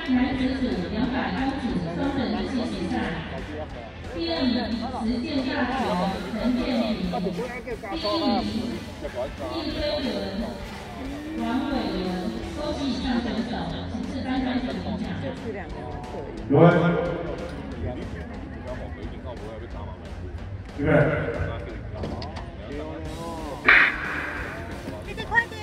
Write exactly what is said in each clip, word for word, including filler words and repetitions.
男子组两百公尺双人计时赛，第二名实践大学陈建明，第一名易飞轮、王伟伦都是以上选手，请示单选手评奖。 预备。 弟弟快点！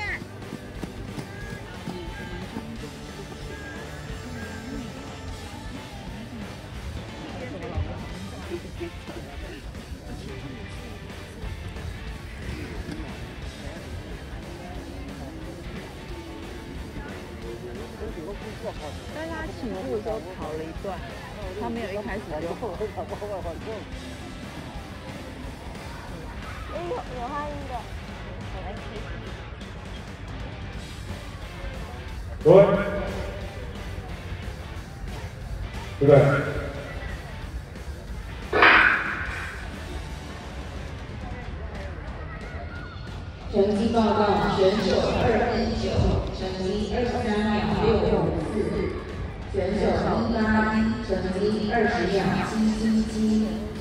但是他起步的时候跑了一段，他没有一开始就好。 哎，有有话音的，我来听。 准，预备。 成绩报告：选手二一九，成绩二十三秒六五四；选手一八一，成绩二十秒七七七。